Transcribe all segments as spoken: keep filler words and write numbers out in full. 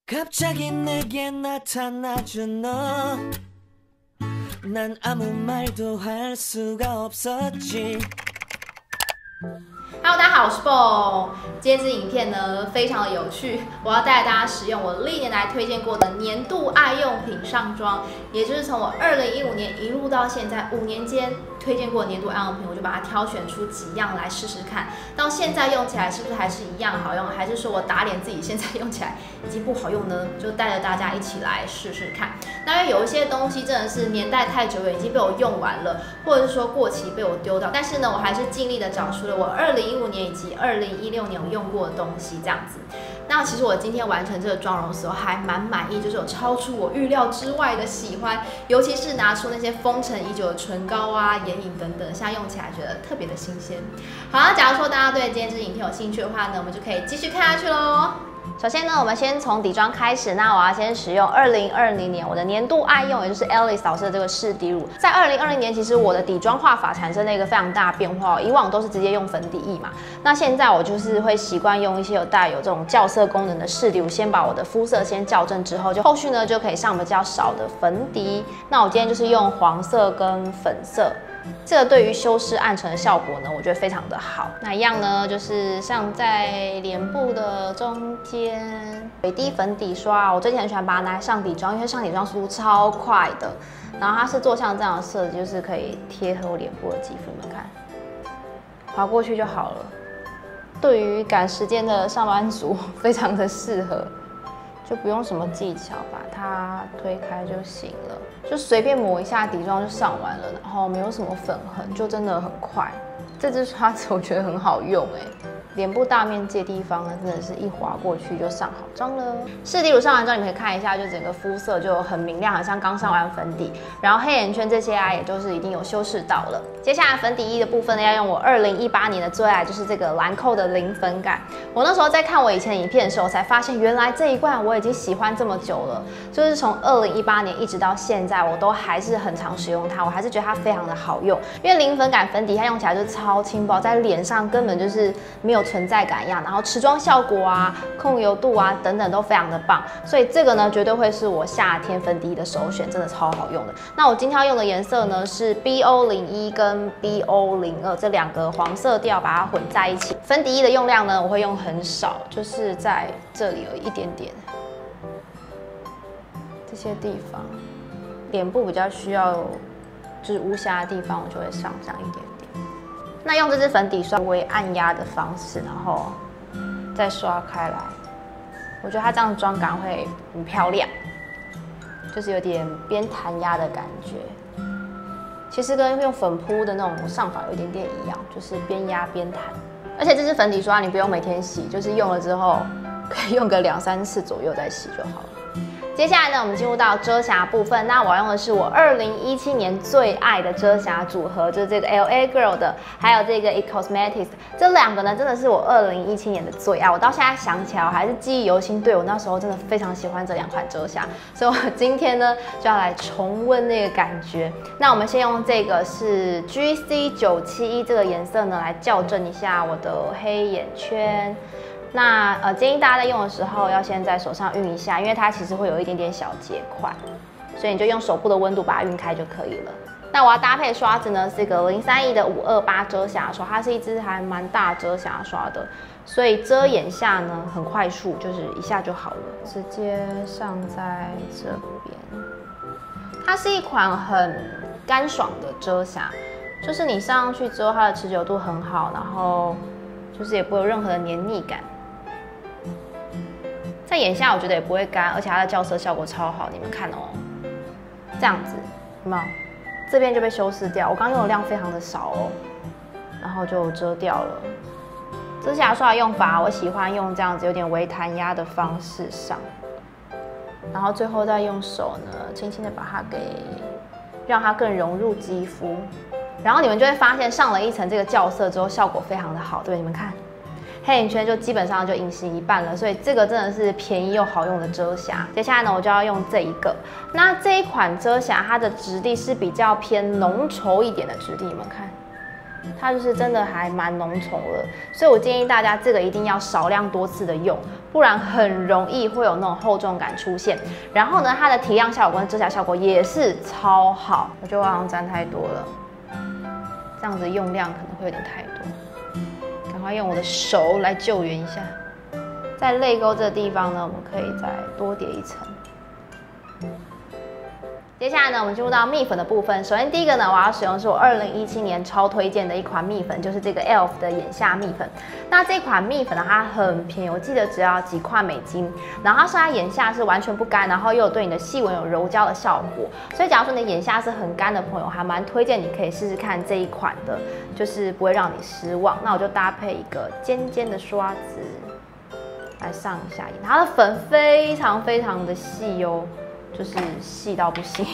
갑자기 내게 나타나준 너 난 아무 말도 할 수가 없었지 Hello， 大家好，我是 Bo。今天这影片呢非常的有趣，我要带大家使用我历年来推荐过的年度爱用品上妆，也就是从我二零一五年一路到现在五年间推荐过的年度爱用品，我就把它挑选出几样来试试看，到现在用起来是不是还是一样好用，还是说我打脸自己现在用起来已经不好用呢？就带着大家一起来试试看。那因为有一些东西真的是年代太久远，已经被我用完了，或者是说过期被我丢掉，但是呢，我还是尽力的找出了我二零一五年以及二零一六年有用过的东西，这样子。那其实我今天完成这个妆容的时候还蛮满意，就是有超出我预料之外的喜欢，尤其是拿出那些封尘已久的唇膏啊、眼影等等，现在用起来觉得特别的新鲜。好，那假如说大家对今天这支影片有兴趣的话呢，我们就可以继续看下去喽。首先呢，我们先从底妆开始。那我要先使用二零二零年我的年度爱用，也就是 Alice 老师的这个试底乳。在二零二零年，其实我的底妆画法产生了一个非常大的变化。以往都是直接用粉底液嘛，那现在我就是会习惯用一些有带有这种校色功能的试底乳，先把我的肤色先校正之后，就后续呢就可以上比较少的粉底。那我今天就是用黄色跟粉色。这个对于修饰暗沉的效果呢，我觉得非常的好。那一样呢，就是上在脸部的中间，水滴粉底刷，我最近很喜欢把它拿来上底妆，因为上底妆速度超快的。然后它是做像这样的设计，就是可以贴合我脸部的肌肤，你们看，滑过去就好了。对于赶时间的上班族，非常的适合。就不用什么技巧，把它推开就行了，就随便抹一下底妆就上完了，然后没有什么粉痕，就真的很快。这支刷子我觉得很好用哎，脸部大面积的地方呢，真的是一滑过去就上好妆了。试底乳上完妆，你们可以看一下，就整个肤色就很明亮，好像刚上完粉底，然后黑眼圈这些啊，也就是已经有修饰到了。接下来粉底液的部分呢，要用我二零一八年的最爱，就是这个兰蔻的零粉感。我那时候在看我以前的影片的时候，才发现原来这一罐我已经喜欢这么久了，就是从二零一八年一直到现在，我都还是很常使用它，我还是觉得它非常的好用。因为零粉感粉底它用起来就是超轻薄，在脸上根本就是没有存在感一样，然后持妆效果啊、控油度啊等等都非常的棒，所以这个呢绝对会是我夏天粉底液的首选，真的超好用的。那我今天要用的颜色呢是 B O 零一 跟 B O 零二 这两个黄色调，把它混在一起。粉底液的用量呢，我会用很少，就是在这里有一点点，这些地方，脸部比较需要就是无瑕的地方，我就会上这样一点点。那用这支粉底刷微按压的方式，然后再刷开来，我觉得它这样妆感会很漂亮，就是有点边弹压的感觉。其实跟用粉扑的那种上法有一点点一样，就是边压边弹。而且这支粉底刷你不用每天洗，就是用了之后可以用个两三次左右再洗就好了。接下来呢，我们进入到遮瑕部分。那我要用的是我二零一七年最爱的遮瑕组合，就是这个 L A Girl 的，还有这个 It Cosmetics 这两个呢，真的是我二零一七年的最爱。我到现在想起来，我还是记忆犹新。对我那时候真的非常喜欢这两款遮瑕，所以我今天呢就要来重温那个感觉。那我们先用这个是 G C 九七一这个颜色呢，来校正一下我的黑眼圈。那呃，建议大家在用的时候要先在手上晕一下，因为它其实会有一点点小结块，所以你就用手部的温度把它晕开就可以了。那我要搭配刷子呢，是一个零三一的五二八遮瑕刷，它是一支还蛮大遮瑕刷的，所以遮眼下呢很快速，就是一下就好了，直接上在这边。它是一款很干爽的遮瑕，就是你上上去之后，它的持久度很好，然后就是也不会有任何的黏腻感。在眼下我觉得也不会干，而且它的校色效果超好，你们看哦，这样子有没有？这边就被修饰掉，我刚用的量非常的少哦，然后就遮掉了。遮瑕刷的用法，我喜欢用这样子有点微弹压的方式上，然后最后再用手呢，轻轻的把它给让它更融入肌肤，然后你们就会发现上了一层这个校色之后，效果非常的好，对，你们看。黑眼圈就基本上就隐形一半了，所以这个真的是便宜又好用的遮瑕。接下来呢，我就要用这一个。那这一款遮瑕，它的质地是比较偏浓稠一点的质地，你们看， 它就是真的还蛮浓稠的，所以我建议大家这个一定要少量多次的用，不然很容易会有那种厚重感出现。然后呢，它的提亮效果跟遮瑕效果也是超好。我觉得我好像沾太多了，这样子用量可能会有点太多，赶快用我的手来救援一下。在泪沟这个地方呢，我们可以再多叠一层。接下来呢，我们进入到蜜粉的部分。首先第一个呢，我要使用的是我二零一七年超推荐的一款蜜粉，就是这个 E L F 的眼下蜜粉。那这款蜜粉呢，它很便宜，我记得只要几块美金。然后它是它眼下是完全不干，然后又有对你的细纹有柔焦的效果。所以假如说你的眼下是很干的朋友，还蛮推荐你可以试试看这一款的，就是不会让你失望。那我就搭配一个尖尖的刷子来上一下眼，它的粉非常非常的细哦。就是细到不行。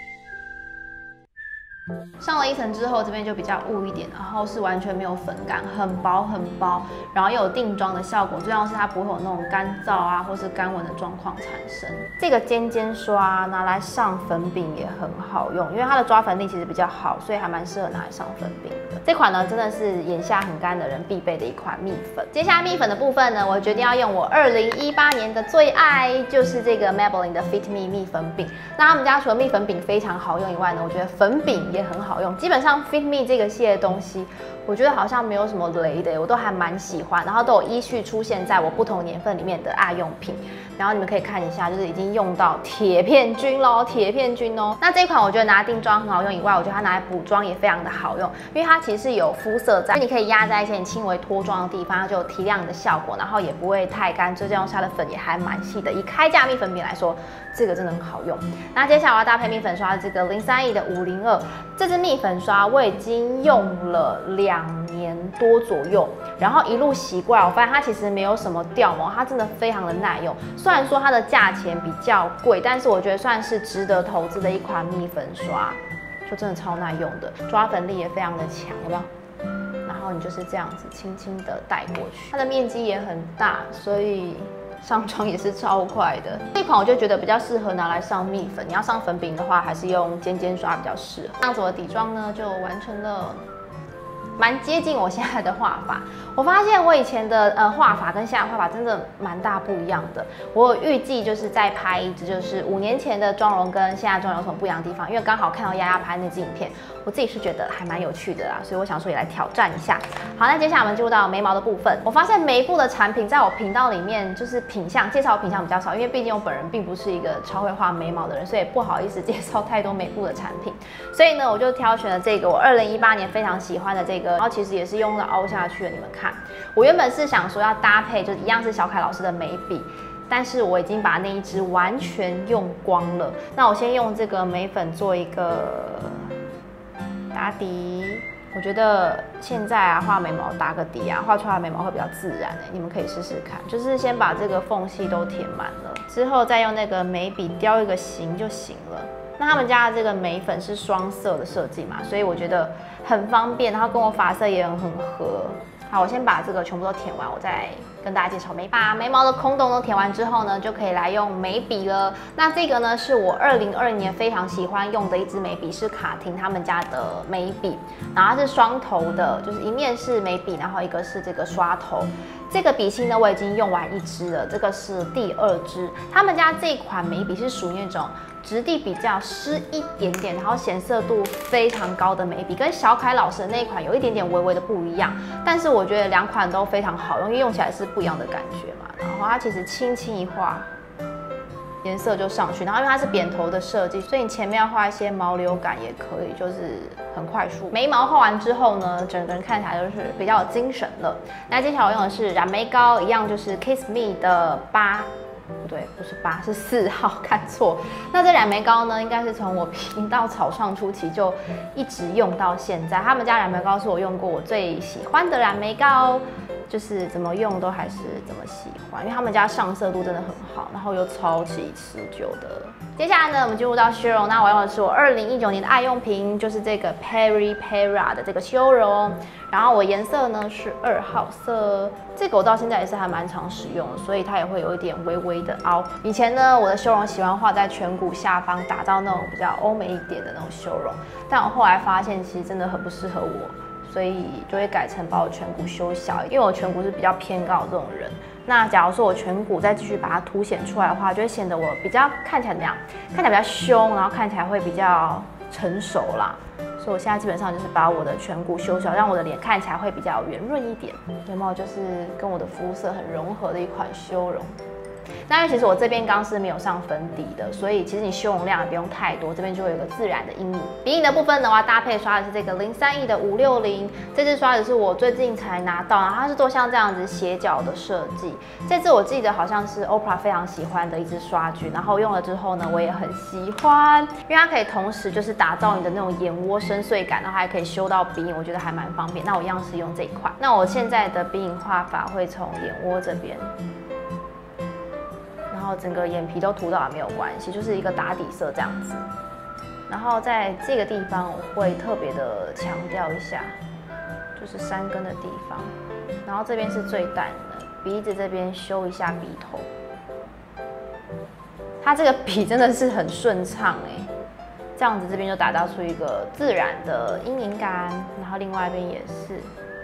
上了一层之后，这边就比较雾一点，然后是完全没有粉感，很薄很薄，然后又有定妆的效果，最重要是它不会有那种干燥啊或是干纹的状况产生。这个尖尖刷拿来上粉饼也很好用，因为它的抓粉力其实比较好，所以还蛮适合拿来上粉饼的。这款呢真的是眼下很干的人必备的一款蜜粉。接下来蜜粉的部分呢，我决定要用我二零一八年的最爱，就是这个 Maybelline 的 Fit Me 蜜粉饼。那他们家除了蜜粉饼非常好用以外呢，我觉得粉饼也很好用。基本上 Fit Me 这个系列的东西，我觉得好像没有什么雷的，我都还蛮喜欢，然后都有依序出现在我不同年份里面的爱用品。然后你们可以看一下，就是已经用到铁片菌咯，铁片菌哦。那这一款我觉得拿来定妆很好用以外，我觉得它拿来补妆也非常的好用，因为它其实是有肤色在，你可以压在一些你轻微脱妆的地方，它就有提亮的效果，然后也不会太干，最重要是它的粉也还蛮细的。以开价蜜粉饼来说，这个真的很好用。那接下来我要搭配蜜粉刷这个零三 E 的五零二，这支蜜粉刷我已经用了两年多左右，然后一路习惯，我发现它其实没有什么掉毛，它真的非常的耐用。虽然说它的价钱比较贵，但是我觉得算是值得投资的一款蜜粉刷，就真的超耐用的，抓粉力也非常的强，有没有？然后你就是这样子轻轻的带过去，它的面积也很大，所以上妆也是超快的。这款我就觉得比较适合拿来上蜜粉，你要上粉饼的话，还是用尖尖刷比较适合。这样子我的底妆呢就完成了。蛮接近我现在的画法，我发现我以前的呃画法跟现在画法真的蛮大不一样的。我有预计就是在拍一支，就是五年前的妆容跟现在妆容有什么不一样的地方，因为刚好看到丫丫拍那支影片，我自己是觉得还蛮有趣的啦，所以我想说也来挑战一下。好，那接下来我们进入到眉毛的部分。我发现眉部的产品在我频道里面就是品相介绍品相比较少，因为毕竟我本人并不是一个超会画眉毛的人，所以不好意思介绍太多眉部的产品。所以呢，我就挑选了这个我二零一八年非常喜欢的这个。然后其实也是用了凹下去的，你们看，我原本是想说要搭配，就一样是小凯老师的眉笔，但是我已经把那一支完全用光了。那我先用这个眉粉做一个打底，我觉得现在啊画眉毛打个底啊，画出来的眉毛会比较自然哎，你们可以试试看，就是先把这个缝隙都填满了，之后再用那个眉笔雕一个形就行了。那他们家的这个眉粉是双色的设计嘛，所以我觉得很方便，然后跟我发色也很合。好，我先把这个全部都填完，我再跟大家介绍眉。把眉毛的空洞都填完之后呢，就可以来用眉笔了。那这个呢，是我二零二零年非常喜欢用的一支眉笔，是卡廷他们家的眉笔，然后它是双头的，就是一面是眉笔，然后一个是这个刷头。这个笔芯呢，我已经用完一支了，这个是第二支。他们家这款眉笔是属于那种质地比较湿一点点，然后显色度非常高的眉笔，跟小凯老师的那一款有一点点微微的不一样，但是我觉得两款都非常好用，因为用起来是不一样的感觉嘛。然后它其实轻轻一画，颜色就上去，然后因为它是扁头的设计，所以你前面要画一些毛流感也可以，就是很快速。眉毛画完之后呢，整个人看起来就是比较有精神了。那接下来我用的是染眉膏，一样就是 Kiss Me 的八。不对，不是八，是四号，看错。那这染眉膏呢，应该是从我频道草创初期就一直用到现在。他们家染眉膏是我用过我最喜欢的染眉膏，就是怎么用都还是怎么喜欢，因为他们家上色度真的很好，然后又超级持久的。接下来呢，我们进入到修容，那我用的是我二零一九年的爱用品，就是这个 Peri Pera 的这个修容，然后我颜色呢是二号色，这个我到现在也是还蛮常使用的，所以它也会有一点微微的凹。以前呢，我的修容喜欢画在颧骨下方，打造那种比较欧美一点的那种修容，但我后来发现其实真的很不适合我。 所以就会改成把我颧骨修小，因为我颧骨是比较偏高的这种人。那假如说我颧骨再继续把它凸显出来的话，就会显得我比较看起来怎么样？看起来比较凶，然后看起来会比较成熟啦。所以我现在基本上就是把我的颧骨修小，让我的脸看起来会比较圆润一点，眉毛就是跟我的肤色很融合的一款修容。那因为其实我这边刚是没有上粉底的，所以其实你修容量也不用太多，这边就会有一个自然的阴影。鼻影的部分的话，搭配刷的是这个零三 E 的五六零，这支刷子是我最近才拿到，然后它是做像这样子斜角的设计。这支我记得好像是 Oprah 非常喜欢的一支刷具，然后用了之后呢，我也很喜欢，因为它可以同时就是打造你的那种眼窝深邃感，然后还可以修到鼻影，我觉得还蛮方便。那我一样是用这一款。那我现在的鼻影画法会从眼窝这边。然后整个眼皮都涂到也没有关系，就是一个打底色这样子。然后在这个地方我会特别的强调一下，就是山根的地方。然后这边是最淡的，鼻子这边修一下鼻头。它这个笔真的是很顺畅哎，这样子这边就打造出一个自然的阴影感，然后另外一边也是。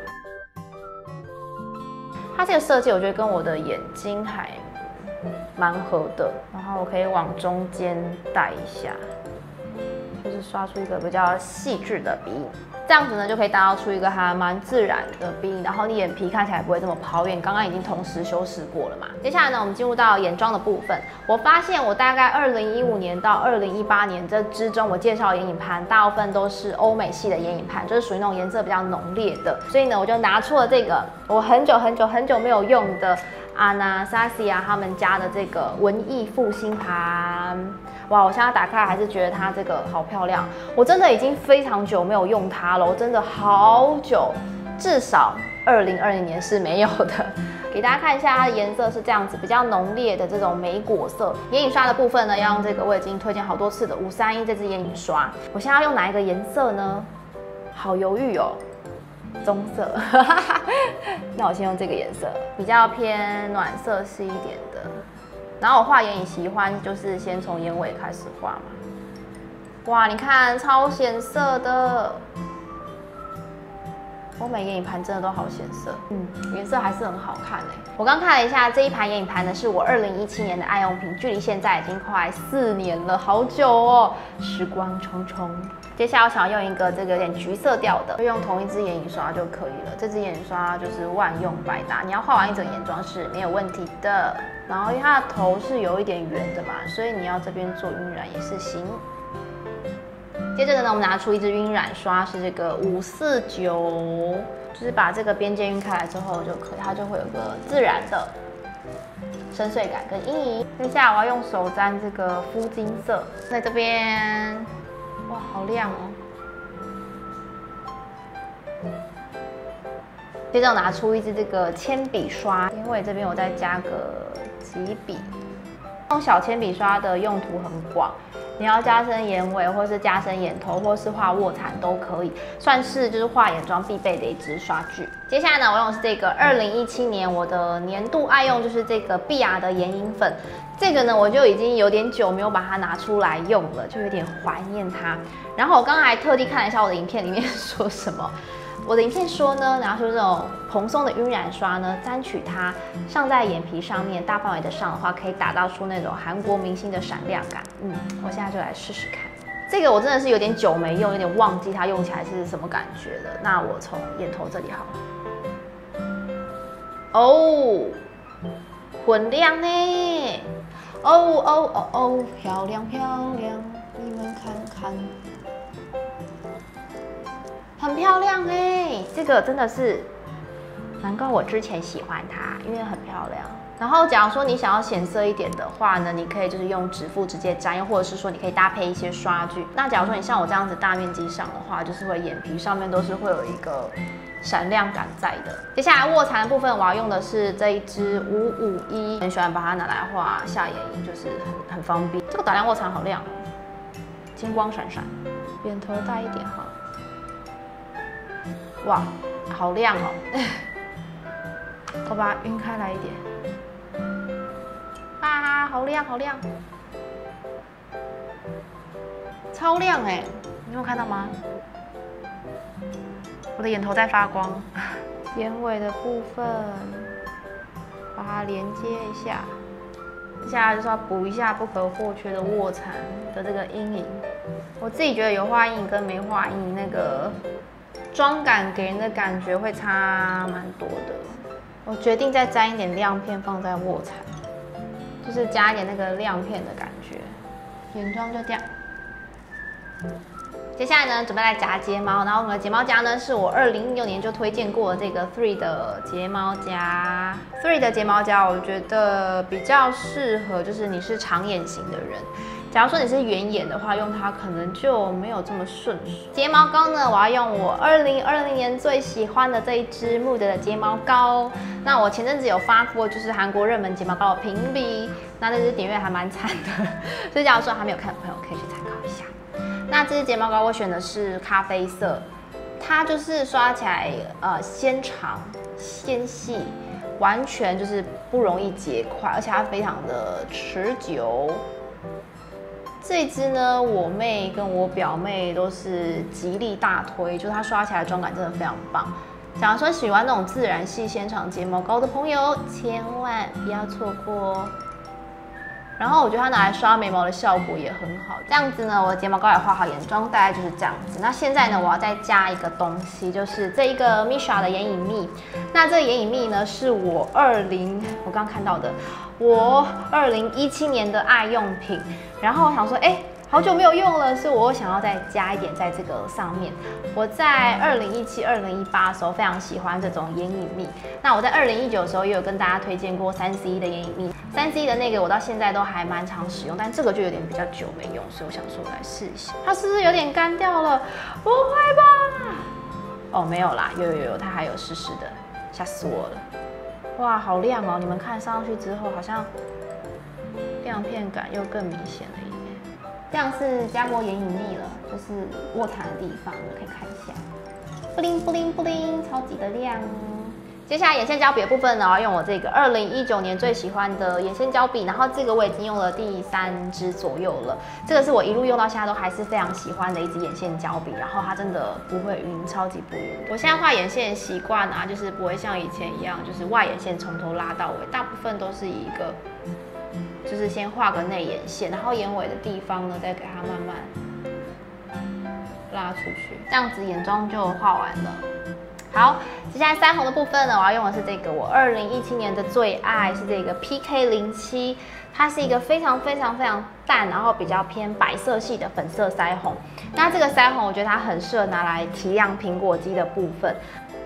它这个设计我觉得跟我的眼睛还蛮合的，然后我可以往中间带一下，就是刷出一个比较细致的鼻影，这样子呢就可以打造出一个还蛮自然的鼻影，然后你眼皮看起来不会这么抛，因为你刚刚已经同时修饰过了嘛。接下来呢，我们进入到眼妆的部分。我发现我大概二零一五年到二零一八年这之中，我介绍的眼影盘大部分都是欧美系的眼影盘，就是属于那种颜色比较浓烈的，所以呢，我就拿出了这个我很久很久很久没有用的。Anastasia 他们家的这个文艺复兴盘，哇！我现在打开来还是觉得它这个好漂亮。我真的已经非常久没有用它了，我真的好久，至少二零二零年是没有的。给大家看一下它的颜色是这样子，比较浓烈的这种莓果色。眼影刷的部分呢，要用这个我已经推荐好多次的五三一这支眼影刷。我现在要用哪一个颜色呢？好犹豫哦。棕色，那我先用这个颜色，比较偏暖色系一点的。然后我画眼影喜欢就是先从眼尾开始画嘛。哇，你看超显色的，欧美眼影盘真的都好显色，嗯，颜色还是很好看哎。我刚看了一下这一盘眼影盘呢，是我二零一七年的爱用品，距离现在已经快四年了，好久哦，时光匆匆。接下来我想要用一个这个有点橘色调的，就用同一支眼影刷就可以了。这支眼影刷就是万用百搭，你要画完一整眼妆是没有问题的。然后因为它的头是有一点圆的嘛，所以你要这边做晕染也是行。接着呢，我们拿出一支晕染刷，是这个五四九，就是把这个边界晕开来之后就可以，它就会有个自然的深邃感跟阴影。接下来我要用手沾这个肤金色，在这边。哇，好亮哦！接着我拿出一支这个铅笔刷，眼尾这边我再加个几笔。用小铅笔刷的用途很广，你要加深眼尾，或是加深眼头，或是画卧蚕都可以，算是就是画眼妆必备的一支刷具。接下来呢，我用的是这个二零一七年我的年度爱用，就是这个碧雅的眼影粉。这个呢，我就已经有点久没有把它拿出来用了，就有点怀念它。然后我刚刚还特地看了一下我的影片里面说什么。我的影片说呢，拿出这种蓬松的晕染刷呢，沾取它上在眼皮上面，大范围的上的话，可以打造出那种韩国明星的闪亮感。嗯，我现在就来试试看。这个我真的是有点久没用，有点忘记它用起来是什么感觉了。那我从眼头这里好了。哦，混亮呢！哦哦哦哦，漂亮漂亮，你们看看。很漂亮哎，这个真的是，难怪我之前喜欢它，因为很漂亮。然后，假如说你想要显色一点的话呢，你可以就是用指腹直接沾，又或者是说你可以搭配一些刷具。那假如说你像我这样子大面积上的话，就是会眼皮上面都是会有一个闪亮感在的。接下来卧蚕的部分，我要用的是这一支五五一，很喜欢把它拿来画下眼影，就是很很方便。这个打亮卧蚕好亮哦，金光闪闪，眼头大一点哈。哇，好亮哦！我把它晕开来一点。啊，好亮，好亮，超亮哎！你有看到吗？ 我的眼头在发光。眼尾的部分，把它连接一下。接下来就是要补一下不可或缺的卧蚕的这个阴影。我自己觉得有画阴影跟没画阴影那个妆感给人的感觉会差蛮多的。我决定再沾一点亮片放在卧蚕，就是加一点那个亮片的感觉。眼妆就这样。接下来呢，准备来夹睫毛，然后我们的睫毛夹呢，是我二零一六年就推荐过的这个 Three 的睫毛夹。Three 的睫毛夹，我觉得比较适合，就是你是长眼型的人。假如说你是圆眼的话，用它可能就没有这么顺手。睫毛膏呢，我要用我二零二零年最喜欢的这一支 Mood 的睫毛膏。那我前阵子有发过，就是韩国热门睫毛膏的评比，那这支点阅还蛮惨的，所以假如说还没有看的朋友，可以去参考一下。那这支睫毛膏我选的是咖啡色，它就是刷起来呃纤长纤细，完全就是不容易结块，而且它非常的持久。这支呢，我妹跟我表妹都是极力大推，就是它刷起来的妆感真的非常棒。假如说喜欢那种自然细纤长睫毛膏的朋友，千万不要错过哦。然后我觉得它拿来刷眉毛的效果也很好。这样子呢，我的睫毛膏也画好，眼妆大概就是这样子。那现在呢，我要再加一个东西，就是这一个 Missha 的眼影蜜。那这个眼影蜜呢，是我二零我刚看到的，我二零一七年的爱用品。然后我想说，哎，好久没有用了，所以我想要再加一点在这个上面。我在二零一七、二零一八的时候非常喜欢这种眼影蜜。那我在二零一九的时候也有跟大家推荐过三 C 的眼影蜜。三 C 的那个我到现在都还蛮常使用，但这个就有点比较久没用，所以我想说我来试一下。它是不是有点干掉了？不会吧？哦，没有啦，有有有，它还有湿湿的，吓死我了！哇，好亮哦！你们看上去之后，好像亮片感又更明显了一点。这样是加过眼影蜜了，就是卧蚕的地方，你们可以看一下，布灵布灵布灵，超级的亮。接下来眼线胶笔的部分呢，我要用我这个二零一九年最喜欢的眼线胶笔，然后这个我已经用了第三支左右了。这个是我一路用到现在都还是非常喜欢的一支眼线胶笔，然后它真的不会晕，超级不晕。我现在画眼线的习惯啊，就是不会像以前一样，就是外眼线从头拉到尾，大部分都是以一个，就是先画个内眼线，然后眼尾的地方呢，再给它慢慢拉出去，这样子眼妆就画完了。好，接下来腮红的部分呢，我要用的是这个我二零一七年的最爱，是这个 P K 零七，它是一个非常非常非常淡，然后比较偏白色系的粉色腮红。那这个腮红我觉得它很适合拿来提亮苹果肌的部分。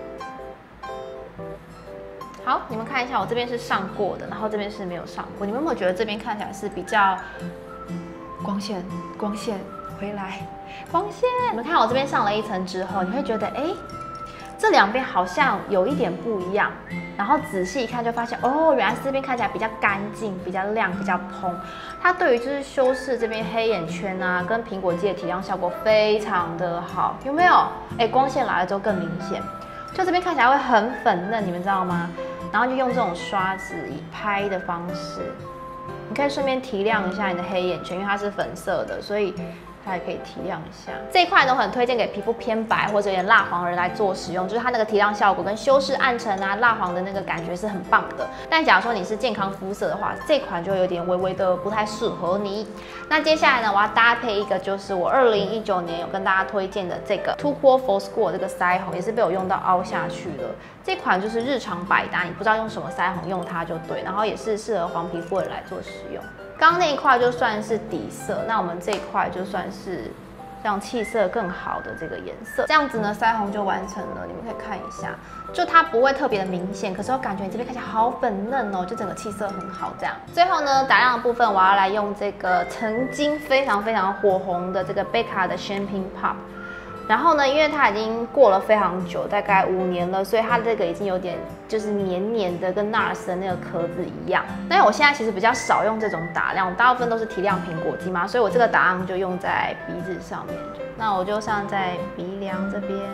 好，你们看一下，我这边是上过的，然后这边是没有上过。你们有没有觉得这边看起来是比较光线光线回来光线？你们看我这边上了一层之后，你会觉得哎。欸这两边好像有一点不一样，然后仔细一看就发现，哦，原来是这边看起来比较干净、比较亮、比较蓬。它对于就是修饰这边黑眼圈啊，跟苹果肌的提亮效果非常的好，有没有？哎，光线来了之后更明显，就这边看起来会很粉嫩，你们知道吗？然后就用这种刷子以拍的方式，你可以顺便提亮一下你的黑眼圈，因为它是粉色的，所以。它也可以提亮一下，这一块呢，我很推荐给皮肤偏白或者有点蜡黄的人来做使用，就是它那个提亮效果跟修饰暗沉啊、蜡黄的那个感觉是很棒的。但假如说你是健康肤色的话，这款就有点微微的不太适合你。那接下来呢，我要搭配一个就是我二零一九年有跟大家推荐的这个 Too Cool for School 这个腮红，也是被我用到凹下去了。这款就是日常百搭，你不知道用什么腮红用它就对，然后也是适合黄皮肤的人来做使用。刚刚那一块就算是底色，那我们这一块就算是让气色更好的这个颜色。这样子呢，腮红就完成了。你们可以看一下，就它不会特别的明显，可是我感觉你这边看起来好粉嫩哦，就整个气色很好。这样，最后呢，打亮的部分我要来用这个曾经非常非常火红的这个贝卡的 Champagne Pop。然后呢，因为它已经过了非常久，大概五年了，所以它这个已经有点就是黏黏的，跟 NARS 的那个壳子一样。那我现在其实比较少用这种打亮，大部分都是提亮苹果肌嘛，所以我这个打亮就用在鼻子上面。那我就上在鼻梁这边，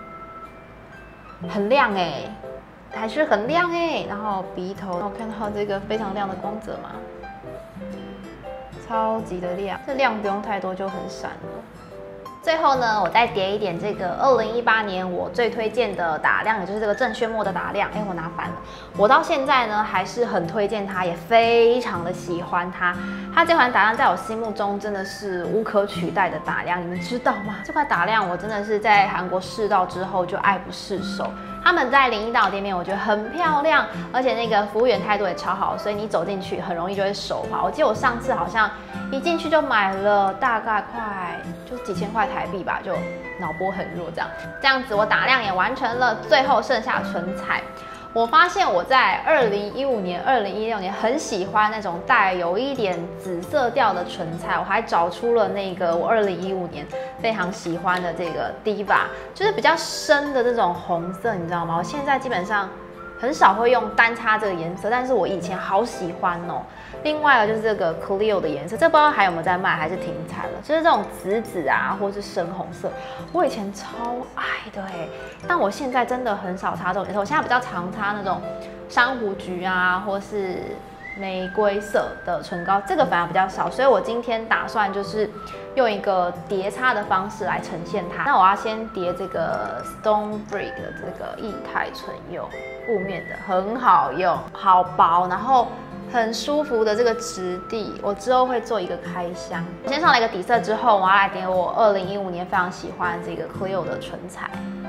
很亮哎、欸，还是很亮哎、欸。然后鼻头，我看到这个非常亮的光泽吗？超级的亮，这亮不用太多就很闪了。 最后呢，我再叠一点这个二零一八年我最推荐的打亮，也就是这个郑轩墨的打亮。哎，我拿反了。我到现在呢还是很推荐它，也非常的喜欢它。它这款打亮在我心目中真的是无可取代的打亮，你们知道吗？这款打亮我真的是在韩国试到之后就爱不释手。他们在林荫道店面，我觉得很漂亮，而且那个服务员态度也超好，所以你走进去很容易就会手滑。我记得我上次好像一进去就买了大概快就几千块台币吧，就脑波很弱这样。这样子我打亮也完成了，最后剩下唇彩。我发现我在二零一五年、二零一六年很喜欢那种带有一点紫色调的唇彩，我还找出了那个我二零一五年非常喜欢的这个 Diva， 就是比较深的这种红色，你知道吗？我现在基本上很少会用单擦这个颜色，但是我以前好喜欢哦。另外就是这个 Clio 的颜色，这不知道还有没有在卖，还是停产了。就是这种紫紫啊，或是深红色，我以前超爱的哎，但我现在真的很少擦这种颜色。我现在比较常擦那种珊瑚橘啊，或是玫瑰色的唇膏，这个反而比较少。所以我今天打算就是用一个叠擦的方式来呈现它。那我要先叠这个 Stone Break 的这个液态唇釉，雾面的，很好用，好薄，然后很舒服的这个质地，我之后会做一个开箱。我先上了一个底色之后，我要来点我二零一五年非常喜欢这个 Clio 的唇彩。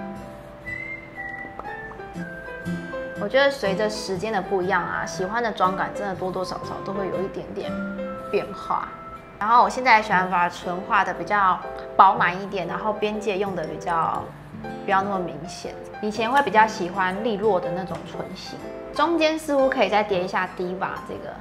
我觉得随着时间的不一样啊，喜欢的妆感真的多多少少都会有一点点变化。然后我现在喜欢把唇画的比较饱满一点，然后边界用的比较不要那么明显。以前会比较喜欢利落的那种唇型。中间似乎可以再叠一下 Diva 这个，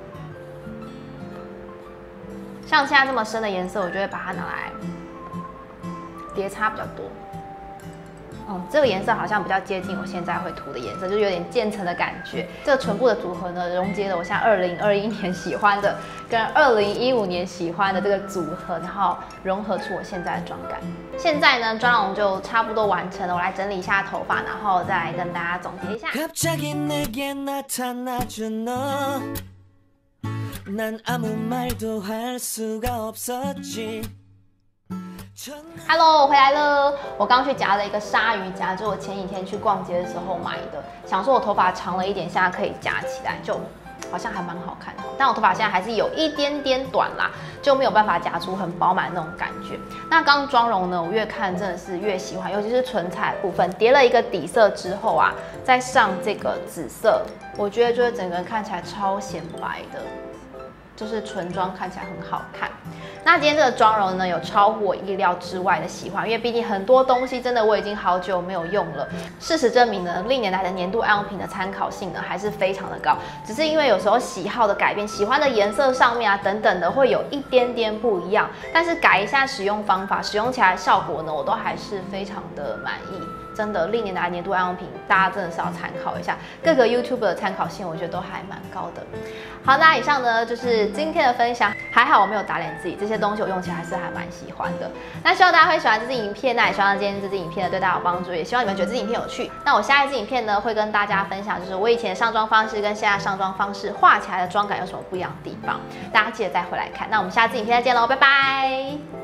像现在这么深的颜色，我就会把它拿来叠擦比较多。哦，这个颜色好像比较接近我现在会涂的颜色，就有点渐层的感觉。这个唇部的组合呢，溶解了我像二零二一年喜欢的跟二零一五年喜欢的这个组合，然后融合出我现在的妆感。现在呢，妆容就差不多完成了，我来整理一下头发，然后再来跟大家总结一下。Hello， 我回来了。我刚去夹了一个鲨鱼夹，就是我前几天去逛街的时候买的。想说我头发长了一点，现在可以夹起来，就好像还蛮好看的。但我头发现在还是有一点点短啦，就没有办法夹出很饱满那种感觉。那刚妆容呢，我越看真的是越喜欢，尤其是唇彩部分，叠了一个底色之后啊，再上这个紫色，我觉得就会整个人看起来超显白的。就是唇妆看起来很好看。那今天这个妆容呢，有超乎我意料之外的喜欢，因为毕竟很多东西真的我已经好久没有用了。事实证明呢，历年来的年度爱用品的参考性呢还是非常的高，只是因为有时候喜好的改变，喜欢的颜色上面啊等等的会有一点点不一样，但是改一下使用方法，使用起来效果呢，我都还是非常的满意。真的，历年来年度爱用品，大家真的是要参考一下，各个 YouTuber 的参考性，我觉得都还蛮高的。好，那以上呢就是今天的分享，还好我没有打脸自己，这些东西我用起来还是还蛮喜欢的。那希望大家会喜欢这支影片，那也希望今天这支影片呢对大家有帮助，也希望你们觉得这支影片有趣。那我下一支影片呢会跟大家分享，就是我以前的上妆方式跟现在上妆方式画起来的妆感有什么不一样的地方，大家记得再回来看。那我们下支影片再见喽，拜拜。